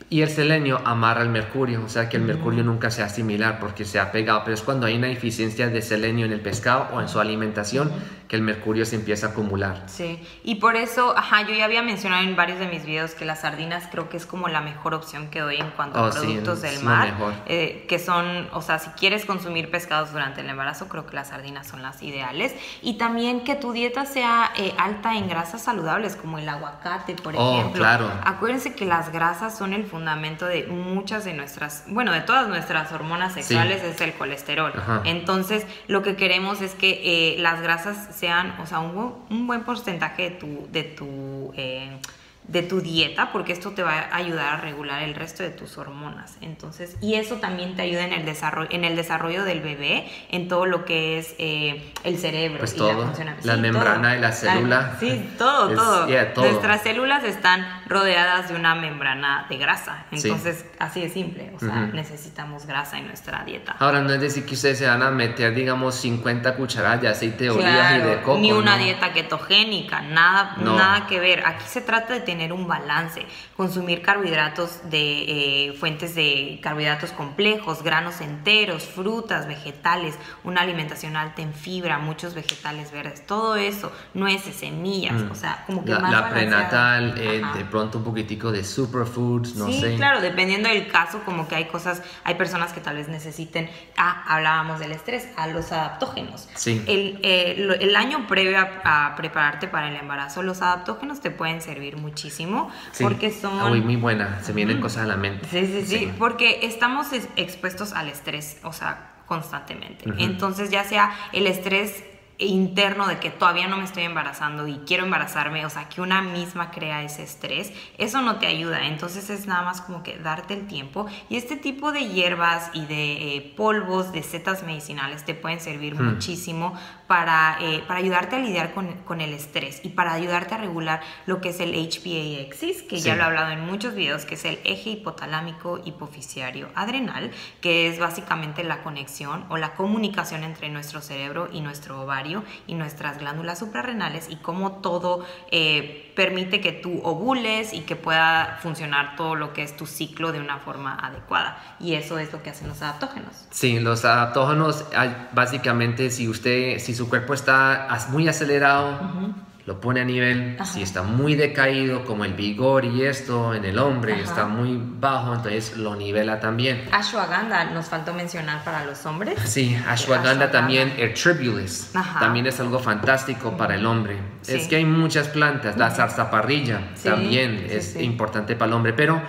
Speaker 2: Y el selenio amarra el mercurio, o sea que el mercurio nunca se asimila porque se ha pegado, pero es cuando hay una deficiencia de selenio en el pescado o en su alimentación uh-huh. que el mercurio se empieza a acumular.
Speaker 1: Sí, y por eso, ajá, yo ya había mencionado en varios de mis videos que las sardinas creo que es como la mejor opción que doy en cuanto oh, a productos sí, del mar, eh, que son, o sea, si quieres consumir pescados durante el embarazo, creo que las sardinas son las ideales. Y también que tu dieta sea eh, alta en grasas saludables, como el aguacate, por
Speaker 2: oh,
Speaker 1: ejemplo.
Speaker 2: Claro.
Speaker 1: Acuérdense que las grasas son el fundamento de muchas de nuestras, bueno, de todas nuestras hormonas sexuales, sí. es el colesterol. Ajá. Entonces, lo que queremos es que eh, las grasas sean, o sea, un, un buen porcentaje de tu, de tu eh, de tu dieta, porque esto te va a ayudar a regular el resto de tus hormonas. Entonces, y eso también te ayuda en el desarrollo, en el desarrollo del bebé, en todo lo que es eh, el cerebro
Speaker 2: pues
Speaker 1: y
Speaker 2: todo,
Speaker 1: la función.
Speaker 2: la
Speaker 1: sí,
Speaker 2: membrana
Speaker 1: todo.
Speaker 2: y la célula.
Speaker 1: La, sí, todo,
Speaker 2: es,
Speaker 1: todo.
Speaker 2: Yeah, todo.
Speaker 1: Nuestras células están rodeadas de una membrana de grasa. Entonces, sí. así de simple. O sea, uh-huh. necesitamos grasa en nuestra dieta.
Speaker 2: Ahora, no es decir que ustedes se van a meter, digamos, cincuenta cucharadas de aceite de
Speaker 1: claro,
Speaker 2: oliva y de coco.
Speaker 1: Ni una
Speaker 2: ¿no?
Speaker 1: dieta ketogénica, nada, no. nada que ver. Aquí se trata de tener un balance. Consumir carbohidratos de eh, fuentes de carbohidratos complejos, granos enteros, frutas, vegetales, una alimentación alta en fibra, muchos vegetales verdes, todo eso, nueces, semillas, mm. o sea, como que
Speaker 2: la,
Speaker 1: más
Speaker 2: la prenatal, eh, de pronto un poquitico de superfoods, no
Speaker 1: sí,
Speaker 2: sé.
Speaker 1: Sí, claro, dependiendo del caso, como que hay cosas, hay personas que tal vez necesiten, ah, hablábamos del estrés, a los adaptógenos.
Speaker 2: Sí.
Speaker 1: El, eh, el año previo a, a prepararte para el embarazo, los adaptógenos te pueden servir muchísimo, sí. porque son...
Speaker 2: Uy, muy buena, se vienen uh-huh. cosas a la mente.
Speaker 1: Sí, sí, sí, sí, porque estamos expuestos al estrés, o sea, constantemente. Uh-huh. Entonces, ya sea el estrés interno de que todavía no me estoy embarazando y quiero embarazarme, o sea, que una misma crea ese estrés, eso no te ayuda. Entonces es nada más como que darte el tiempo, y este tipo de hierbas y de eh, polvos, de setas medicinales te pueden servir hmm. muchísimo para, eh, para ayudarte a lidiar con, con el estrés y para ayudarte a regular lo que es el H P A axis, que sí. ya lo he hablado en muchos videos, que es el eje hipotalámico hipofisiario adrenal, que es básicamente la conexión o la comunicación entre nuestro cerebro y nuestro ovario y nuestras glándulas suprarrenales, y cómo todo eh, permite que tú ovules y que pueda funcionar todo lo que es tu ciclo de una forma adecuada, y eso es lo que hacen los adaptógenos.
Speaker 2: Sí, los adaptógenos, básicamente, si usted, si su cuerpo está muy acelerado, uh-huh. lo pone a nivel. Ajá. Si está muy decaído, como el vigor y esto en el hombre, ajá. está muy bajo, entonces lo nivela también.
Speaker 1: Ashwagandha, nos faltó mencionar para los hombres.
Speaker 2: Sí, ashwagandha, ashwagandha. También, el tribulus, ajá. también es algo fantástico para el hombre. Sí. Es que hay muchas plantas, la zarzaparrilla sí. también sí, es sí. importante para el hombre, pero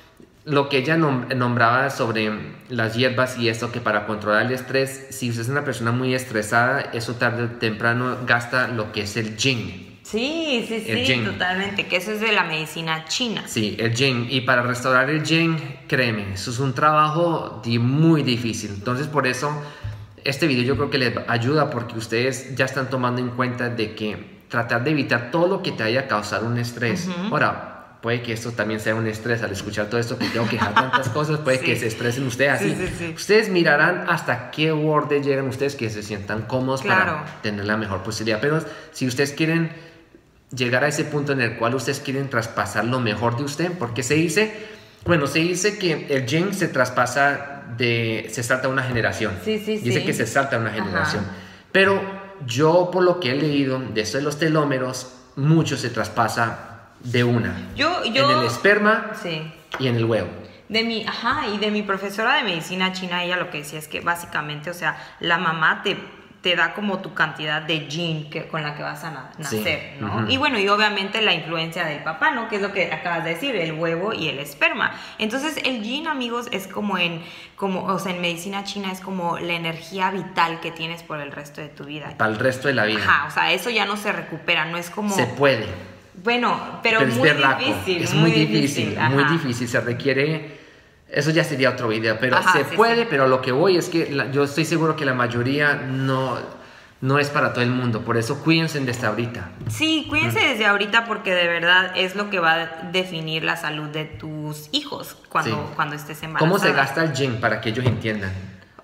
Speaker 2: lo que ella nombraba sobre las hierbas y esto, que para controlar el estrés, si usted es una persona muy estresada, eso tarde o temprano gasta lo que es el yin.
Speaker 1: Sí, sí, sí, totalmente, que eso es de la medicina china.
Speaker 2: Sí, el yin, y para restaurar el yin, créeme, eso es un trabajo muy difícil. Entonces, por eso, este video yo creo que les ayuda, porque ustedes ya están tomando en cuenta de que tratar de evitar todo lo que te haya causado un estrés. Uh-huh. Ahora, puede que esto también sea un estrés al escuchar todo esto, que tengo que dejar tantas cosas, puede sí. que se estresen ustedes así. Sí, sí, sí. Ustedes mirarán hasta qué borde llegan ustedes, que se sientan cómodos claro. para tener la mejor posibilidad. Pero si ustedes quieren llegar a ese punto en el cual ustedes quieren traspasar lo mejor de usted, porque se dice, bueno, se dice que el yin se traspasa de, se salta una generación.
Speaker 1: Sí, sí,
Speaker 2: dice
Speaker 1: sí.
Speaker 2: que se salta una generación.
Speaker 1: Ajá.
Speaker 2: Pero yo, por lo que he leído de eso de los telómeros, mucho se traspasa de una.
Speaker 1: Yo, yo,
Speaker 2: en el esperma
Speaker 1: sí.
Speaker 2: y en el huevo.
Speaker 1: De mi, ajá, y de mi profesora de medicina china, ella lo que decía es que básicamente, o sea, la mamá te, te da como tu cantidad de yin que, con la que vas a na- nacer, sí. ¿no? Uh-huh. Y bueno, y obviamente la influencia del papá, ¿no? Que es lo que acabas de decir, el huevo y el esperma. Entonces, el yin, amigos, es como en, como, o sea, en medicina china es como la energía vital que tienes por el resto de tu vida.
Speaker 2: Para el resto de la vida.
Speaker 1: Ajá, o sea, eso ya no se recupera, no es como...
Speaker 2: Se puede.
Speaker 1: Bueno, pero,
Speaker 2: pero
Speaker 1: muy
Speaker 2: es
Speaker 1: difícil.
Speaker 2: Es muy, muy difícil, difícil muy difícil. Se requiere... Eso ya sería otro video, pero
Speaker 1: ajá,
Speaker 2: se
Speaker 1: sí,
Speaker 2: puede,
Speaker 1: sí.
Speaker 2: pero lo que voy es que la, yo estoy seguro que la mayoría no, no es para todo el mundo. Por eso cuídense desde ahorita.
Speaker 1: Sí, cuídense mm. desde ahorita, porque de verdad es lo que va a definir la salud de tus hijos cuando, sí. cuando estés embarazada.
Speaker 2: ¿Cómo se gasta el yin para que ellos entiendan?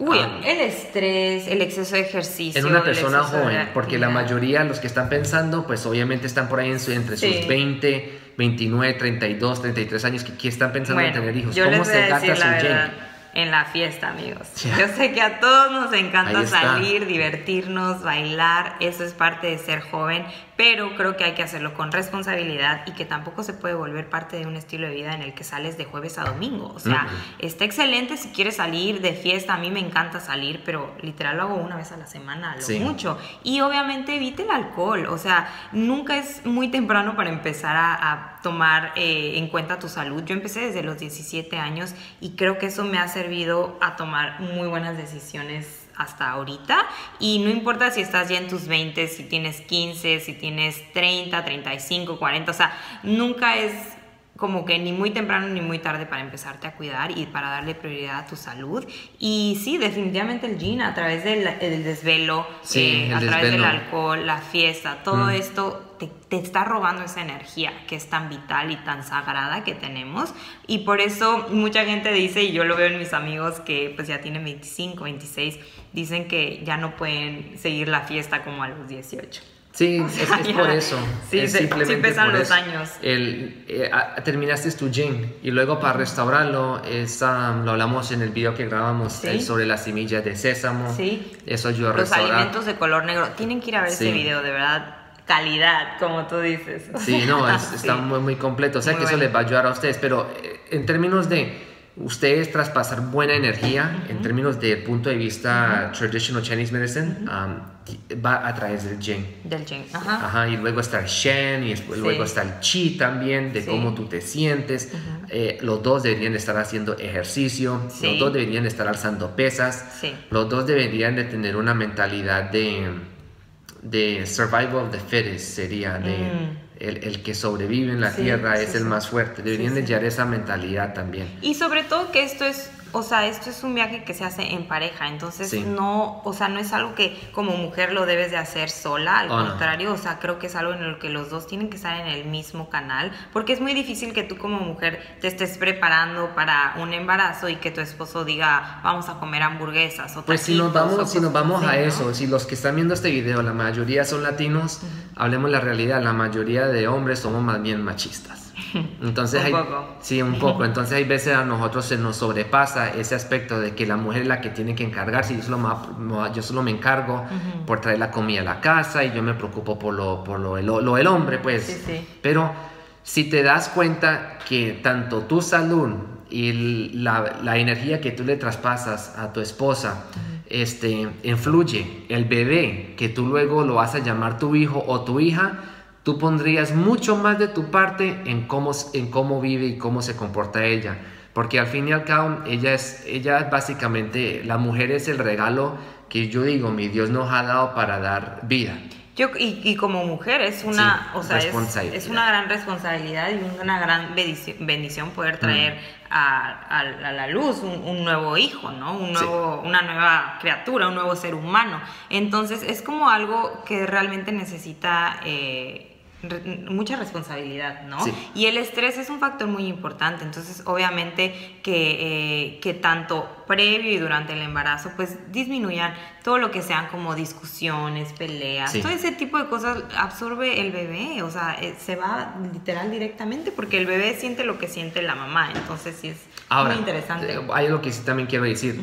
Speaker 1: Uy,
Speaker 2: um,
Speaker 1: el estrés, el exceso de ejercicio.
Speaker 2: en una persona
Speaker 1: el exceso de
Speaker 2: joven, porque la
Speaker 1: actividad.
Speaker 2: mayoría, los que están pensando, pues obviamente están por ahí en su, entre
Speaker 1: Sí.
Speaker 2: sus veinte, veintinueve, treinta y dos, treinta y tres años que, que están pensando
Speaker 1: Bueno,
Speaker 2: en tener hijos.
Speaker 1: yo
Speaker 2: ¿Cómo
Speaker 1: les voy
Speaker 2: se
Speaker 1: a
Speaker 2: gasta
Speaker 1: decir
Speaker 2: su
Speaker 1: la verdad,
Speaker 2: yen?
Speaker 1: en la fiesta, amigos.
Speaker 2: Ya.
Speaker 1: Yo sé que a todos nos
Speaker 2: Ahí
Speaker 1: encanta
Speaker 2: está.
Speaker 1: salir, divertirnos, bailar, eso es parte de ser joven, pero creo que hay que hacerlo con responsabilidad y que tampoco se puede volver parte de un estilo de vida en el que sales de jueves a domingo. O sea,
Speaker 2: Mm-mm.
Speaker 1: está excelente si quieres salir de fiesta, a mí me encanta salir, pero literal lo hago una vez a la semana, a lo
Speaker 2: Sí.
Speaker 1: mucho. Y obviamente evite el alcohol, o sea, nunca es muy temprano para empezar a, a tomar eh, en cuenta tu salud. Yo empecé desde los diecisiete años y creo que eso me ha servido a tomar muy buenas decisiones hasta ahorita, y no importa si estás ya en tus veinte, si tienes quince, si tienes treinta, treinta y cinco, cuarenta, o sea, nunca es como que ni muy temprano ni muy tarde para empezarte a cuidar y para darle prioridad a tu salud. Y sí, definitivamente el gin a través del, del desvelo,
Speaker 2: Sí,
Speaker 1: eh,
Speaker 2: el
Speaker 1: a través
Speaker 2: desvelo.
Speaker 1: del alcohol, la fiesta, todo
Speaker 2: Mm.
Speaker 1: esto te, te está robando esa energía que es tan vital y tan sagrada que tenemos. Y por eso mucha gente dice, y yo lo veo en mis amigos que pues ya tienen veinticinco, veintiséis, dicen que ya no pueden seguir la fiesta como a los dieciocho.
Speaker 2: Sí,
Speaker 1: O
Speaker 2: es,
Speaker 1: sea,
Speaker 2: es
Speaker 1: ya.
Speaker 2: por eso.
Speaker 1: Sí,
Speaker 2: es
Speaker 1: se-
Speaker 2: simplemente
Speaker 1: sí pesan
Speaker 2: por
Speaker 1: los
Speaker 2: eso.
Speaker 1: años.
Speaker 2: El, eh, a- terminaste tu gin y luego para restaurarlo, es, um, lo hablamos en el video que grabamos
Speaker 1: Sí.
Speaker 2: eh, sobre las semillas de sésamo.
Speaker 1: Sí.
Speaker 2: Eso ayuda a
Speaker 1: Los
Speaker 2: restaurar.
Speaker 1: alimentos de color negro. Tienen que ir a ver
Speaker 2: Sí.
Speaker 1: ese video, de verdad. Calidad, como tú dices.
Speaker 2: Sí, no, es- está
Speaker 1: Sí.
Speaker 2: muy, muy completo. O sea
Speaker 1: Muy
Speaker 2: que eso
Speaker 1: bueno.
Speaker 2: les va a ayudar a ustedes. Pero eh, en términos de ustedes traspasar buena energía, en términos del punto de vista traditional Chinese medicine, um, va a través del gin.
Speaker 1: Del gin. Ajá.
Speaker 2: Ajá, y luego está el Shen, y después,
Speaker 1: Sí.
Speaker 2: luego está el Chi también, de
Speaker 1: Sí.
Speaker 2: cómo tú te sientes. Eh, los dos deberían estar haciendo ejercicio,
Speaker 1: Sí.
Speaker 2: los dos deberían estar alzando pesas,
Speaker 1: Sí.
Speaker 2: los dos deberían de tener una mentalidad de, de survival of the fittest, sería de
Speaker 1: Mm.
Speaker 2: el, el que sobrevive en la
Speaker 1: Sí,
Speaker 2: tierra
Speaker 1: sí,
Speaker 2: es el
Speaker 1: sí.
Speaker 2: más fuerte. Deberían
Speaker 1: Sí,
Speaker 2: de
Speaker 1: sí.
Speaker 2: llevar esa mentalidad también.
Speaker 1: Y sobre todo que esto es, o sea, esto es un viaje que se hace en pareja, entonces
Speaker 2: Sí.
Speaker 1: no, o sea, no es algo que como mujer lo debes de hacer sola, al
Speaker 2: Oh, no.
Speaker 1: contrario, o sea, creo que es algo en lo que los dos tienen que estar en el mismo canal, porque es muy difícil que tú como mujer te estés preparando para un embarazo y que tu esposo diga, vamos a comer hamburguesas o
Speaker 2: Pues si nos
Speaker 1: taquitos,
Speaker 2: vamos,
Speaker 1: o
Speaker 2: si nos
Speaker 1: cosas
Speaker 2: vamos a
Speaker 1: así, ¿no?
Speaker 2: eso, si los que están viendo este video, la mayoría son latinos, hablemos la realidad, la mayoría de hombres somos más bien machistas. Entonces
Speaker 1: Un
Speaker 2: hay,
Speaker 1: poco.
Speaker 2: sí, un poco. Entonces hay veces a nosotros se nos sobrepasa ese aspecto de que la mujer es la que tiene que encargarse, yo solo me, yo solo me encargo
Speaker 1: Ujú.
Speaker 2: por traer la comida a la casa y yo me preocupo por lo, por lo, lo, lo del hombre, pues.
Speaker 1: Sí, sí.
Speaker 2: Pero si te das cuenta que tanto tu salud y la, la energía que tú le traspasas a tu esposa, este, influye el bebé que tú luego lo vas a llamar tu hijo o tu hija, tú pondrías mucho más de tu parte en cómo, en cómo vive y cómo se comporta ella. Porque al fin y al cabo, ella es, ella básicamente, la mujer es el regalo que yo digo, mi Dios nos ha dado para dar vida.
Speaker 1: Yo, y, y como mujer es una,
Speaker 2: Sí,
Speaker 1: o sea, es,
Speaker 2: responsabilidad.
Speaker 1: es una gran responsabilidad y una gran bendici- bendición poder traer
Speaker 2: Mm.
Speaker 1: a, a- a la luz un, un nuevo hijo, ¿no? Un
Speaker 2: Sí.
Speaker 1: nuevo, una nueva criatura, un nuevo ser humano. Entonces es como algo que realmente necesita eh, re- mucha responsabilidad, ¿no?
Speaker 2: Sí.
Speaker 1: Y el estrés es un factor muy importante, entonces obviamente que, eh, que tanto previo y durante el embarazo pues disminuyan todo lo que sean como discusiones, peleas,
Speaker 2: Sí.
Speaker 1: todo ese tipo de cosas absorbe el bebé, o sea, eh, se va literal directamente porque el bebé siente lo que siente la mamá, entonces sí es
Speaker 2: Ahora,
Speaker 1: muy interesante.
Speaker 2: eh, hay algo que sí también quiero decir.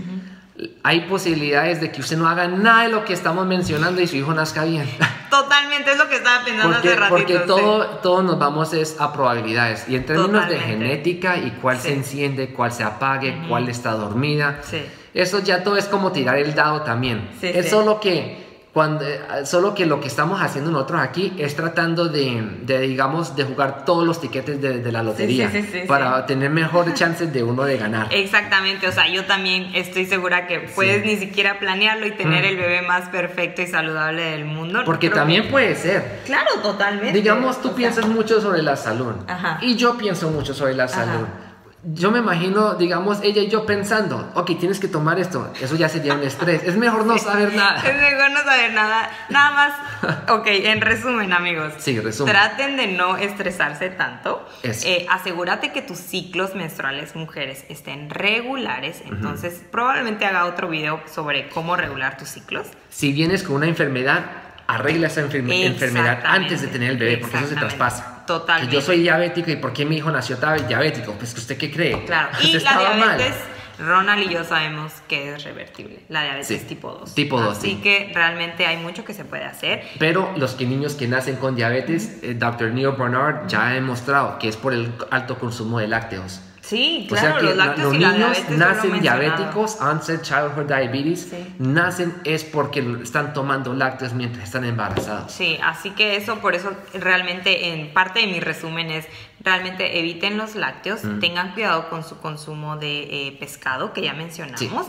Speaker 2: Hay posibilidades de que usted no haga nada de lo que estamos mencionando y su hijo nazca bien.
Speaker 1: Totalmente, es lo que estaba pensando
Speaker 2: Porque,
Speaker 1: hace ratito.
Speaker 2: porque
Speaker 1: sí.
Speaker 2: todo, todos nos vamos es a probabilidades. Y en términos
Speaker 1: Totalmente.
Speaker 2: de genética y cuál
Speaker 1: Sí.
Speaker 2: se enciende, cuál se apague,
Speaker 1: Ujú.
Speaker 2: cuál está dormida.
Speaker 1: Sí.
Speaker 2: Eso ya todo es como tirar el dado también.
Speaker 1: Sí,
Speaker 2: es
Speaker 1: sí.
Speaker 2: solo que cuando, eh, solo que lo que estamos haciendo nosotros aquí es tratando de, de digamos, de jugar todos los tiquetes de, de la lotería
Speaker 1: sí, sí, sí,
Speaker 2: para
Speaker 1: sí.
Speaker 2: tener mejores chances de uno de ganar.
Speaker 1: Exactamente, o sea, yo también estoy segura que puedes ni siquiera planearlo y tener
Speaker 2: Mm.
Speaker 1: el bebé más perfecto y saludable del mundo.
Speaker 2: Porque
Speaker 1: Creo
Speaker 2: también
Speaker 1: que-
Speaker 2: puede ser.
Speaker 1: Claro, totalmente.
Speaker 2: Digamos, tú
Speaker 1: O sea,
Speaker 2: piensas mucho sobre la salud.
Speaker 1: Ajá.
Speaker 2: Y yo pienso mucho sobre la salud. yo me imagino, digamos, ella y yo pensando, ok, tienes que tomar esto, eso ya sería un estrés, es mejor no saber nada.
Speaker 1: Es mejor no saber nada, nada más, ok, en resumen amigos,
Speaker 2: sí, resumen.
Speaker 1: Traten de no estresarse tanto,
Speaker 2: eh,
Speaker 1: asegúrate que tus ciclos menstruales mujeres estén regulares, entonces uh-huh. probablemente haga otro video sobre cómo regular tus ciclos.
Speaker 2: Si vienes con una enfermedad, arregla esa enferme enfermedad antes de tener el bebé, porque eso se traspasa.
Speaker 1: Totalmente.
Speaker 2: Que yo soy diabético y ¿por qué mi hijo nació diabético? Pues ¿usted qué cree?
Speaker 1: Claro,
Speaker 2: pues
Speaker 1: y la diabetes, mal. Ronald y yo sabemos que es revertible, la diabetes
Speaker 2: sí.
Speaker 1: tipo dos.
Speaker 2: Tipo dos,
Speaker 1: Así
Speaker 2: sí.
Speaker 1: que realmente hay mucho que se puede hacer.
Speaker 2: Pero los que niños que nacen con diabetes, eh, doctor Neil Barnard ya ha demostrado que es por el alto consumo de lácteos.
Speaker 1: Sí, claro,
Speaker 2: o sea que
Speaker 1: los lácteos
Speaker 2: los
Speaker 1: y la
Speaker 2: niños
Speaker 1: diabetes
Speaker 2: nacen diabéticos, onset childhood diabetes,
Speaker 1: sí.
Speaker 2: nacen es porque están tomando lácteos mientras están embarazados.
Speaker 1: Sí, así que eso, por eso realmente en parte de mi resumen es realmente eviten los lácteos, mm. tengan cuidado con su consumo de eh, pescado, que ya mencionamos, sí.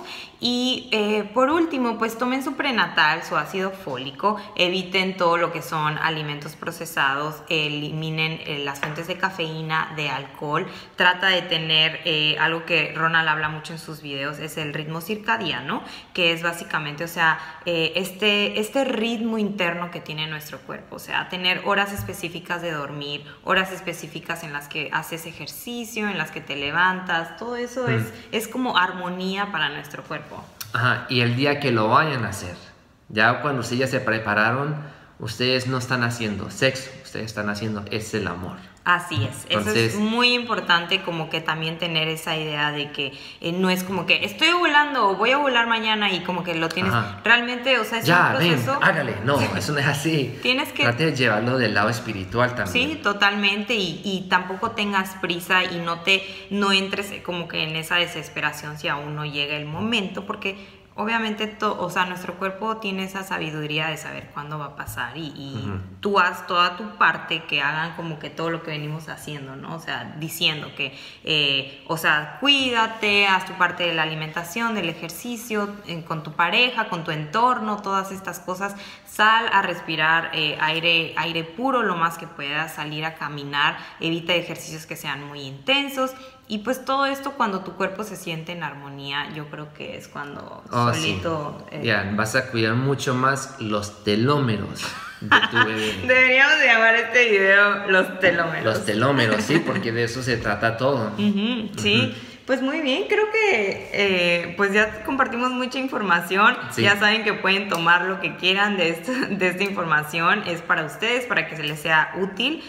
Speaker 1: y eh, por último, pues tomen su prenatal, su ácido fólico, eviten todo lo que son alimentos procesados, eliminen eh, las fuentes de cafeína, de alcohol, trata de tener eh, algo que Ronald habla mucho en sus videos, es el ritmo circadiano, que es básicamente, o sea, eh, este, este ritmo interno que tiene nuestro cuerpo, o sea, tener horas específicas de dormir, horas específicas en las que haces ejercicio, en las que te levantas, todo eso mm. es, es como armonía para nuestro cuerpo.
Speaker 2: Ajá, y el día que lo vayan a hacer, ya cuando ustedes ya se prepararon, ustedes no están haciendo sexo, ustedes están haciendo es el amor.
Speaker 1: Así es, Entonces, eso es muy importante, como que también tener esa idea de que eh, no es como que estoy ovulando o voy a ovular mañana y como que lo tienes Ajá. realmente, o sea, es
Speaker 2: ya,
Speaker 1: un proceso.
Speaker 2: Ven, hágale, no, eso no es así.
Speaker 1: Tienes que
Speaker 2: trate de llevarlo del lado espiritual también.
Speaker 1: Sí, totalmente, y, y tampoco tengas prisa y no te no entres como que en esa desesperación si aún no llega el momento, porque obviamente, to, o sea, nuestro cuerpo tiene esa sabiduría de saber cuándo va a pasar y, y uh-huh. tú haz toda tu parte, que hagan como que todo lo que venimos haciendo, ¿no? O sea, diciendo que, eh, o sea, cuídate, haz tu parte de la alimentación, del ejercicio, eh, con tu pareja, con tu entorno, todas estas cosas. Sal a respirar eh, aire, aire puro lo más que puedas, salir a caminar, evita ejercicios que sean muy intensos. Y pues todo esto, cuando tu cuerpo se siente en armonía, yo creo que es cuando
Speaker 2: oh,
Speaker 1: solito...
Speaker 2: Sí. Eh, ya, vas a cuidar mucho más los telómeros de tu bebé.
Speaker 1: Deberíamos llamar este video los telómeros.
Speaker 2: Los telómeros, sí, porque de eso se trata todo.
Speaker 1: Uh-huh, sí. Uh-huh. Pues muy bien, creo que eh, pues ya compartimos mucha información, sí. ya saben que pueden tomar lo que quieran de, esto, de esta información, es para ustedes, para que se les sea útil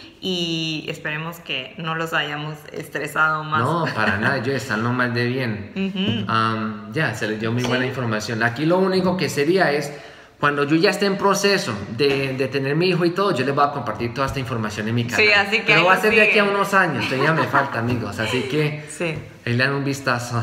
Speaker 1: y esperemos que no los hayamos estresado más.
Speaker 2: No, para nada, yo están mal de bien. Uh-huh. um, ya, se les dio muy sí. buena información. Aquí lo único que sería es, cuando yo ya esté en proceso de, de tener mi hijo y todo, yo les voy a compartir toda esta información en mi canal.
Speaker 1: Sí, así que
Speaker 2: Pero va a ser
Speaker 1: sigue.
Speaker 2: de aquí a unos años, todavía me falta, amigos, así que
Speaker 1: sí.
Speaker 2: ahí le dan un vistazo.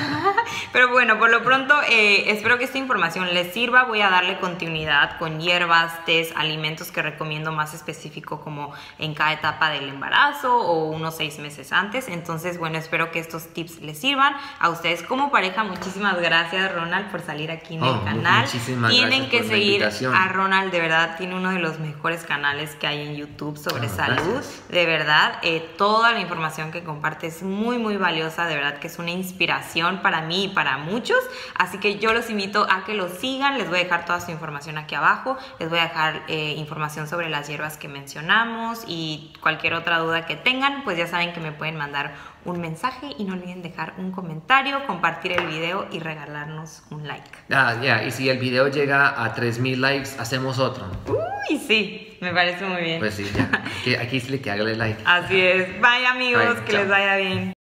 Speaker 1: Pero bueno, por lo pronto eh, espero que esta información les sirva. Voy a darle continuidad con hierbas, tés, alimentos que recomiendo más específico como en cada etapa del embarazo o unos seis meses antes. Entonces, bueno, espero que estos tips les sirvan. A ustedes como pareja, muchísimas gracias, Ronald, por salir aquí en
Speaker 2: oh,
Speaker 1: el canal.
Speaker 2: Muchísimas
Speaker 1: Tienen
Speaker 2: gracias
Speaker 1: que
Speaker 2: por
Speaker 1: seguir
Speaker 2: la invitación.
Speaker 1: a Ronald, de verdad, tiene uno de los mejores canales que hay en YouTube sobre
Speaker 2: oh,
Speaker 1: salud.
Speaker 2: Gracias.
Speaker 1: De verdad, eh, toda la información que comparte es muy, muy valiosa. De verdad que es una inspiración para mí y para muchos. Así que yo los invito a que los sigan. Les voy a dejar toda su información aquí abajo. Les voy a dejar eh, información sobre las hierbas que mencionamos y cualquier otra duda que tengan, pues ya saben que me pueden mandar un mensaje y no olviden dejar un comentario, compartir el video y regalarnos un like.
Speaker 2: Ah, ya, yeah. Y si el video llega a tres mil likes, hacemos otro.
Speaker 1: Uy, sí, me parece muy bien.
Speaker 2: Pues sí, ya. Aquí, aquí sí le que hágale like.
Speaker 1: Así es. Bye, amigos, Bye, que chao. les vaya bien.